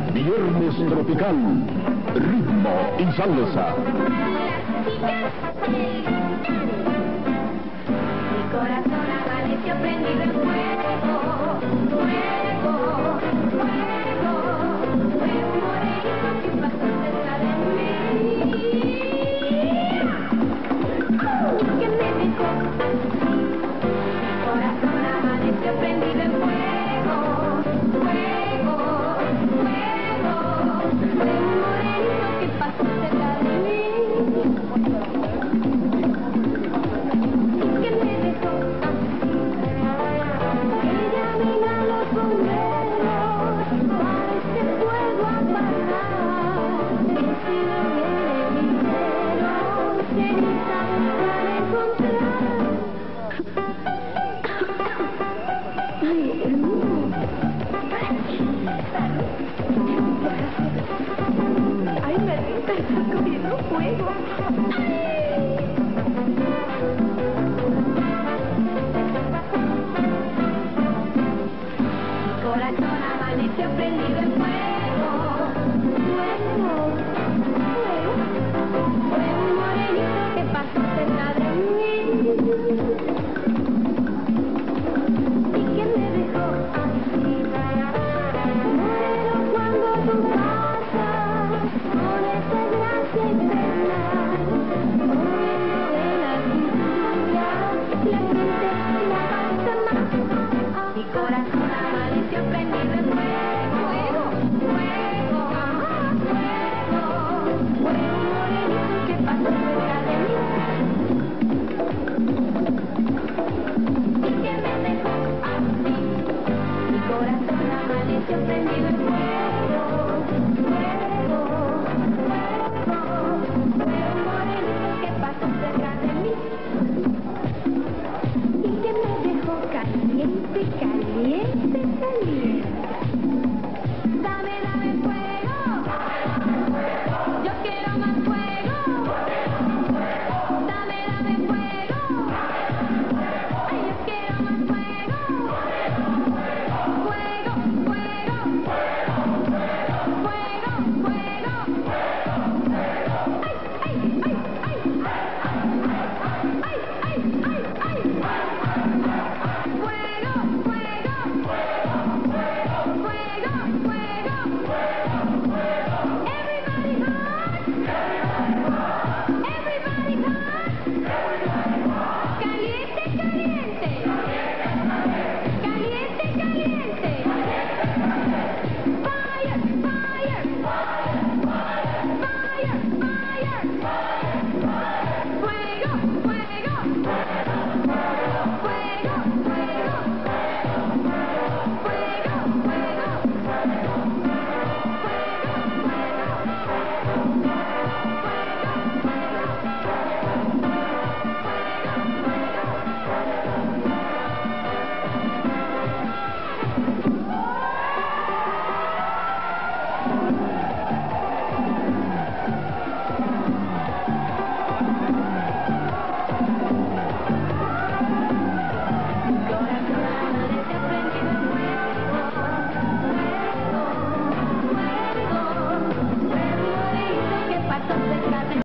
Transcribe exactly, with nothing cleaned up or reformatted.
Viernes tropical, ritmo y salsa. Mi corazón amaneció prendido en fuego, fuego, fuego. Fue un morenito que pasó cerca de mí, que me dejó así. Mi corazón amaneció prendido en fuego, fuego, fuego. Fue un morenito que pasó cerca de mí. Ay, Marita, estás cogiendo fuego. Mi corazón amaneció prendido en fuego, fuego, fuego. Fue un morenito que pasó cerca de mí y que me dejó así. Muero cuando tú pasas con esa gracia infernal, moviendo de la cintura, la gente la pasa más. Mi corazón amaneció prendido en fuego, fuego, fuego. Fue un morenito que pasó cerca de mí y que me dejó así. Mi corazón amaneció prendido en fuego, fuego, fuego. Fue un morenito que pasó cerca de mí y que me dejó caliente, caliente, caliente.